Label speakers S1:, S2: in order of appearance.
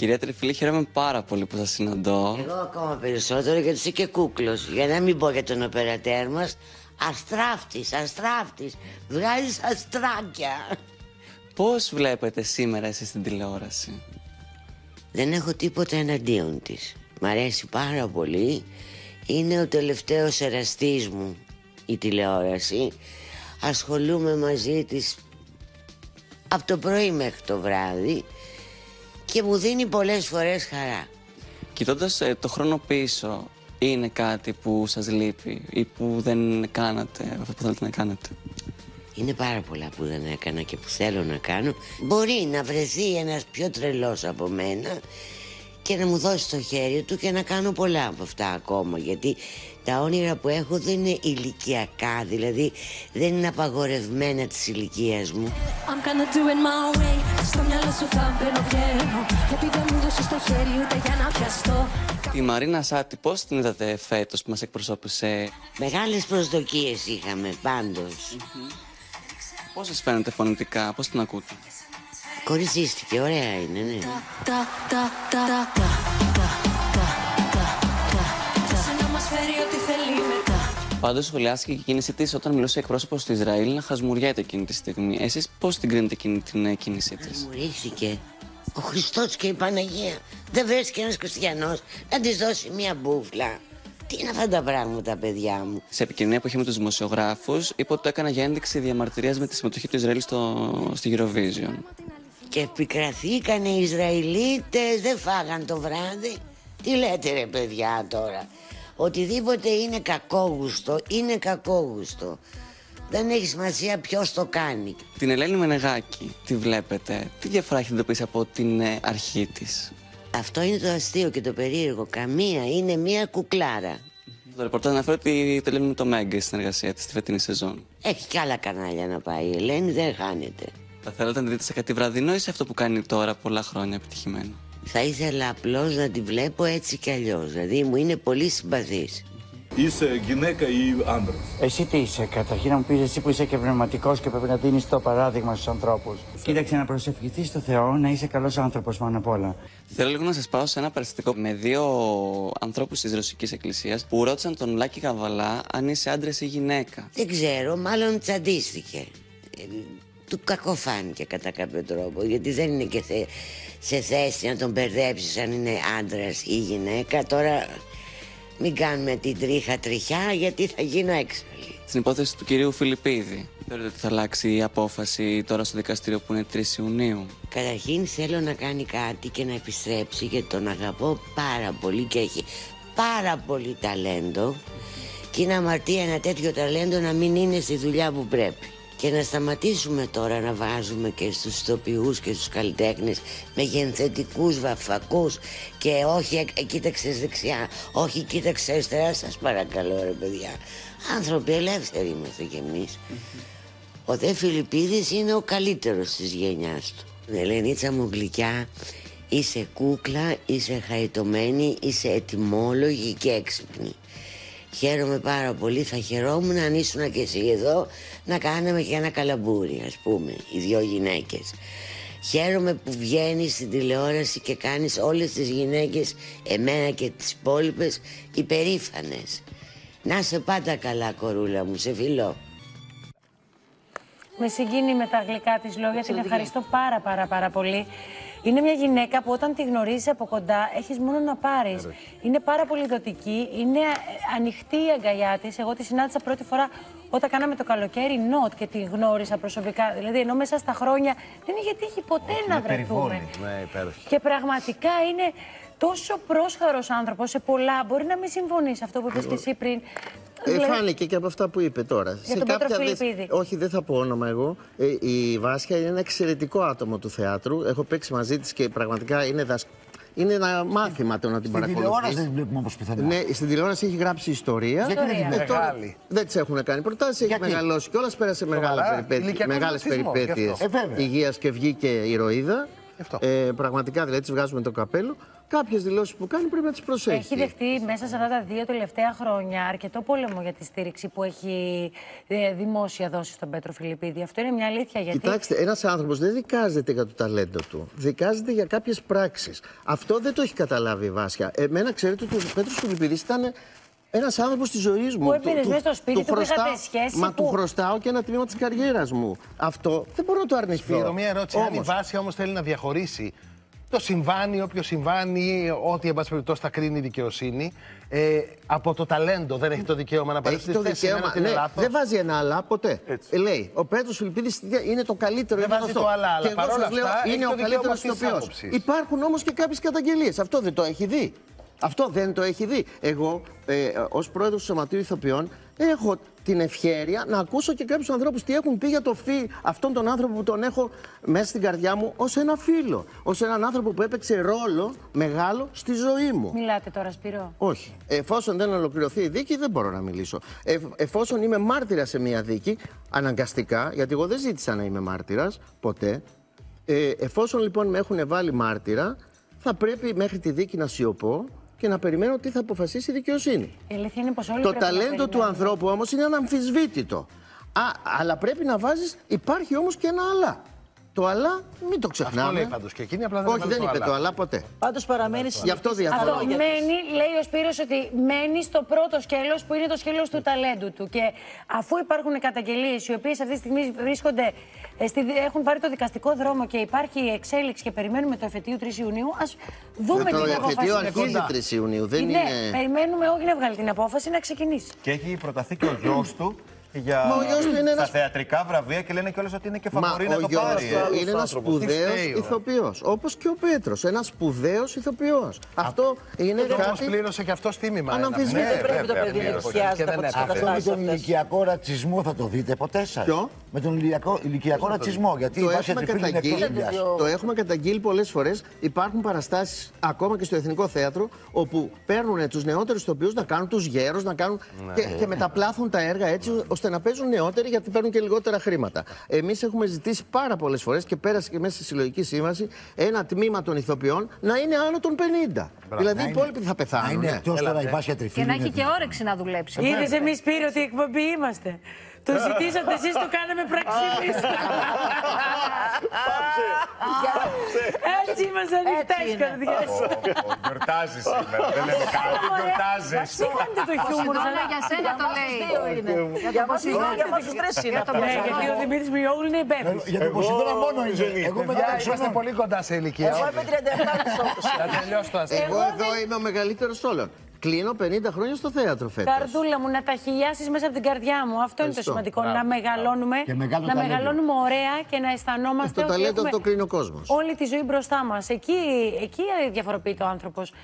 S1: Κυρία Τριφυλή, χαίρομαι πάρα πολύ που σας συναντώ.
S2: Εγώ ακόμα περισσότερο, γιατί είσαι και κούκλος. Για να μην πω για τον οπερατέρ μας. Αστράφτης, βγάζεις αστράκια.
S1: Πώς βλέπετε σήμερα εσείς την τηλεόραση?
S2: Δεν έχω τίποτα εναντίον της. Μ' αρέσει πάρα πολύ. Είναι ο τελευταίος εραστής μου η τηλεόραση. Ασχολούμαι μαζί της από το πρωί μέχρι το βράδυ και μου δίνει πολλές φορές χαρά.
S1: Κοιτώντας το χρόνο πίσω, είναι κάτι που σας λείπει ή που δεν κάνατε αυτό που θέλετε να κάνετε?
S2: Είναι πάρα πολλά που δεν έκανα και που θέλω να κάνω. Μπορεί να βρεθεί ένας πιο τρελός από μένα και να μου δώσει το χέρι του και να κάνω πολλά από αυτά ακόμα. Γιατί τα όνειρα που έχω δεν είναι ηλικιακά, δηλαδή δεν είναι απαγορευμένα της ηλικίας μου.
S1: Τη Μαρίνα Σάτι πώς την είδατε φέτος που μας εκπροσώπησε?
S2: Μεγάλες προσδοκίες είχαμε πάντως.
S1: Πώς σας φαίνεται φωνητικά, πώς την ακούτε?
S2: Κοριτσίστηκε, ωραία είναι, ναι.
S1: Πάντως σχολιάστηκε και η κίνησή της όταν μιλούσε εκπρόσωπος του Ισραήλ να χασμουριέται εκείνη τη στιγμή. Εσείς πώς την κρίνετε εκείνη την κίνησή της?
S2: Χασμουρήθηκε. Ο Χριστός και η Παναγία. Δεν βρέθηκε ένας χριστιανός να της δώσει μια μπούφλα. Τι είναι αυτά τα πράγματα, παιδιά μου?
S1: Σε επικοινωνία που είχε με τους δημοσιογράφους, είπε ότι το έκανα για ένδειξη διαμαρτυρίας με τη συμμετοχή του Ισραήλ στη Eurovision.
S2: Και επικραθήκανε οι Ισραηλίτες, δεν φάγαν το βράδυ. Τι λέτε ρε παιδιά τώρα? Οτιδήποτε είναι κακόγουστο, είναι κακόγουστο. Δεν έχει σημασία ποιος το κάνει.
S1: Την Ελένη Μενεγάκη, τη βλέπετε? Τι διαφορά έχει εντοπίσει από την αρχή της?
S2: Αυτό είναι το αστείο και το περίεργο. Καμία, είναι μία κουκλάρα.
S1: Το ρεπορτάζ αναφέρει ότι τελειώνει με το Μέγκα στη συνεργασία της στη φετινή σεζόν.
S2: Έχει κι άλλα κανάλια να πάει. Η Ελένη δεν χάνεται.
S1: Θα θέλατε να τη δείτε σε κάτι βραδινό ή σε αυτό που κάνει τώρα πολλά χρόνια επιτυχημένο?
S2: Θα ήθελα απλώς να τη βλέπω έτσι κι αλλιώς. Δηλαδή μου είναι πολύ συμπαθής.
S3: Είσαι γυναίκα ή άντρας?
S4: Εσύ τι είσαι, καταρχήν να μου πεις εσύ που είσαι και πνευματικός και πρέπει να δίνεις το παράδειγμα στους ανθρώπους. Κοίταξε να προσευχηθείς στο Θεό, να είσαι καλός άνθρωπος πάνω απ' όλα.
S1: Θέλω λίγο να σας πάω σε ένα περιστατικό με δύο ανθρώπους της Ρωσικής Εκκλησίας που ρώτησαν τον Λάκη Γαβαλά αν είσαι άντρας ή γυναίκα.
S2: Δεν ξέρω, μάλλον τσαντίστηκε. Του κακοφάνηκε κατά κάποιο τρόπο, γιατί δεν είναι και σε θέση να τον μπερδέψεις αν είναι άντρας ή γυναίκα. Τώρα μην κάνουμε την τρίχα τριχιά, γιατί θα γίνω έξαλλη.
S1: Στην υπόθεση του κυρίου Φιλιππίδη, θεωρείτε ότι θα αλλάξει η απόφαση τώρα στο δικαστήριο που είναι 3 Ιουνίου?
S2: Καταρχήν θέλω να κάνει κάτι και να επιστρέψει, γιατί τον αγαπώ πάρα πολύ και έχει πάρα πολύ ταλέντο. Και είναι αμαρτία ένα τέτοιο ταλέντο να μην είναι στη δουλειά που πρέπει. Και να σταματήσουμε τώρα να βάζουμε και στους ηθοποιούς και στους καλλιτέχνες μεγενθετικούς βαφακούς και όχι κοίταξες δεξιά, όχι κοίταξες αριστερά. Σας παρακαλώ ρε παιδιά, άνθρωποι ελεύθεροι είμαστε κι εμείς. Ο δε Φιλιππίδης είναι ο καλύτερος της γενιάς του. Ελενίτσα μου γλυκιά, είσαι κούκλα, είσαι χαϊτωμένη, είσαι ετοιμόλογη και έξυπνη. Χαίρομαι πάρα πολύ, θα χαιρόμουν αν ήσουν και εσύ εδώ να κάναμε και ένα καλαμπούρι, ας πούμε, οι δυο γυναίκες. Χαίρομαι που βγαίνεις στην τηλεόραση και κάνεις όλες τις γυναίκες, εμένα και τις υπόλοιπες, υπερήφανες. Να είσαι πάντα καλά, κορούλα μου, σε φιλώ.
S5: Με συγκίνει με τα γλυκά της λόγια, την ευχαριστώ πάρα πολύ. Είναι μια γυναίκα που όταν τη γνωρίζεις από κοντά έχεις μόνο να πάρεις. Είναι πάρα πολύ δοτική, είναι ανοιχτή η αγκαλιά της. Εγώ τη συνάντησα πρώτη φορά όταν κάναμε το καλοκαίρι νότ και τη γνώρισα προσωπικά. Δηλαδή ενώ μέσα στα χρόνια δεν είχε τύχει ποτέ να βρεθούμε. Και πραγματικά είναι τόσο πρόσχαρος άνθρωπος σε πολλά. Μπορεί να μην συμφωνείς αυτό που είπες και εσύ πριν.
S6: Φάνηκε και από αυτά που είπε τώρα.
S5: Για τον Πέτρο Φιλιππίδη.
S6: Όχι, δεν θα πω όνομα εγώ. Η Βάσια είναι ένα εξαιρετικό άτομο του θεάτρου. Έχω παίξει μαζί της και πραγματικά είναι ένα μάθημα το να την παρακολουθείς.
S7: Στην τηλεόραση δεν βλέπουμε όπως πιθανά.
S6: Ναι, στην τηλεόραση έχει γράψει ιστορία.
S7: Τώρα
S6: δεν της έχουν κάνει προτάσεις, έχει μεγαλώσει κιόλας, πέρασε μεγάλες περιπέτειες υγείας και βγήκε ηρωίδα. Πραγματικά δηλαδή της βγάζουμε το καπέλο. κάποιες δηλώσεις που κάνει πρέπει να τις προσέχει.
S5: Έχει δεχτεί μέσα σε αυτά τα 2 τελευταία χρόνια αρκετό πόλεμο για τη στήριξη που έχει δημόσια δώσει στον Πέτρο Φιλιππίδη. Αυτό είναι μια αλήθεια. Γιατί...
S6: Κοιτάξτε, ένας άνθρωπος δεν δικάζεται για το ταλέντο του. Δικάζεται για κάποιες πράξεις. Αυτό δεν το έχει καταλάβει η Βάσια. Εμένα, ξέρετε ότι ο Πέτρος Φιλιππίδης ήταν ένας άνθρωπος της ζωής μου.
S5: Που έπαιρνες μέσα στο σπίτι του, που είχατε σχέση.
S6: Μα του χρωστάω και ένα τμήμα της καριέρας μου. Αυτό δεν μπορώ να το αρνηθώ.
S8: Σπύρο, μία ερώτηση. Αν η Βάσια όμως θέλει να διαχωρίσει το συμβάνει, όποιο συμβάνει, ό,τι εν πάση περιπτώσει θα κρίνει η δικαιοσύνη, από το ταλέντο, δεν έχει το δικαίωμα να παρουσιάσει.
S6: Έχει το δικαίωμα. Ναι, δεν βάζει ένα αλλά ποτέ. Λέει, ο Πέτρος Φιλιππίδης είναι το καλύτερο.
S8: Δεν βάζει το αλλά.
S6: Και εγώ σας λέω, είναι ο καλύτερος ηθοποιός. Υπάρχουν όμως και κάποιες καταγγελίες. Αυτό δεν το έχει δει. Αυτό δεν το έχει δει. Εγώ, ως πρόεδρος του Σωματείου Ηθοποιών, έχω την ευχέρεια να ακούσω και κάποιους ανθρώπους τι έχουν πει για αυτόν τον άνθρωπο που τον έχω μέσα στην καρδιά μου ως ένα φίλο. Ως έναν άνθρωπο που έπαιξε ρόλο μεγάλο στη ζωή μου.
S5: Μιλάτε τώρα, Σπύρο?
S6: Όχι. Εφόσον δεν ολοκληρωθεί η δίκη, δεν μπορώ να μιλήσω. Εφόσον είμαι μάρτυρας σε μια δίκη, αναγκαστικά, γιατί εγώ δεν ζήτησα να είμαι μάρτυρας ποτέ. Εφόσον λοιπόν με έχουν βάλει μάρτυρα, θα πρέπει μέχρι τη δίκη να σιωπώ και να περιμένω τι θα αποφασίσει η δικαιοσύνη.
S5: Η αλήθεια είναι πως όλοι
S6: το ταλέντο του ανθρώπου όμως είναι αναμφισβήτητο. Αλλά πρέπει να βάζεις, υπάρχει όμως και ένα αλλά. Το αλλά μην το ξεχνάμε.
S8: Αυτό λέει πάντως και εκείνη, απλά δεν
S6: Όχι, δεν είπε το αλλά ποτέ.
S9: Πάντως παραμένει.
S6: Γι' αυτό διαφωνώ.
S5: Αυτό μένει, λέει ο Σπύρος, ότι μένει στο πρώτο σκέλος που είναι το σκέλος του ταλέντου του. Και αφού υπάρχουν καταγγελίες οι οποίες αυτή τη στιγμή βρίσκονται, έχουν πάρει το δικαστικό δρόμο και υπάρχει εξέλιξη και περιμένουμε το εφετείο 3 Ιουνίου, ας δούμε την απόφαση.
S6: Το εφετείο αρχίζει 3 Ιουνίου. Δεν
S5: είναι... περιμένουμε όχι να βγάλει την απόφαση, να ξεκινήσει.
S10: Και έχει προταθεί και ο γιος του για τα θεατρικά βραβεία και λένε κιόλας ότι είναι και φαβορί να το πάρει.
S6: Είναι ένας σπουδαίος ηθοποιός. Όπως και ο Πέτρος. Ένας σπουδαίος ηθοποιός. Αυτό είναι κάτι.
S8: Όμως πλήρωσε και αυτό τίμημα.
S6: Αναμφισβήτητα.
S9: Δεν πρέπει το παιδί να υποστιάζεται από τις
S7: Αυτό με τον ηλικιακό ρατσισμό θα το δείτε ποτέ σας?
S6: Ποιο?
S7: Με τον ηλικιακό ρατσισμό. Γιατί η Βάσια Τριφύλλου είναι εκτός δουλειάς.
S6: Το έχουμε καταγγείλει πολλές φορές. Υπάρχουν παραστάσεις ακόμα και στο Εθνικό Θέατρο όπου παίρνουν τους νεότερους ηθοποιούς να κάνουν τους γέρους, να κάνουν και μεταπλάθουν τα έργα έτσι ώστε να παίζουν νεότεροι, γιατί παίρνουν και λιγότερα χρήματα. Εμείς έχουμε ζητήσει πάρα πολλές φορές και πέρασε και μέσα στη συλλογική σύμβαση ένα τμήμα των ηθοποιών να είναι άνω των 50. Δηλαδή οι υπόλοιποι θα πεθάνουν.
S7: Είναι εκτός τώρα η Βάσια Τριφύλλου.
S11: Και να έχει και όρεξη να δουλέψει.
S5: Είδες εμείς, Σπύρο, ότι εκπομπή είμαστε. Το ζητήσατε εσείς, το κάναμε πράξη εμείς. Έτσι είμαστε ανοιχτές καρδιές.
S10: Γιορτάζεις σήμερα, δεν λέμε κάτι, γιορτάζεις.
S5: Σήκαντε το χιούμορ.
S11: Αλλά για σένα το λέει.
S9: Για μας τους τρεις είναι.
S5: Ναι, γιατί ο Δημήτρης Μιόγλου είναι υπεύθυνος.
S7: Για τον Ποσειδώνα μόνο είναι. Εγώ
S8: Είμαστε πολύ κοντά σε ηλικία.
S9: Εγώ είμαι 37
S8: Θα τελειώσει το αστείο.
S6: Εγώ εδώ είμαι ο μεγαλύτερος όλων. Κλείνω 50 χρόνια στο θέατρο φέτος.
S5: Καρδούλα μου, να τα χιλιάσεις μέσα από την καρδιά μου. Αυτό είναι το σημαντικό. Να μεγαλώνουμε, να μεγαλώνουμε ωραία και να αισθανόμαστε
S6: το
S5: ότι
S6: ταλέντο
S5: έχουμε
S6: αυτό κρίνει ο κόσμος.
S5: όλη τη ζωή μπροστά μας. Εκεί διαφοροποιείται ο άνθρωπος.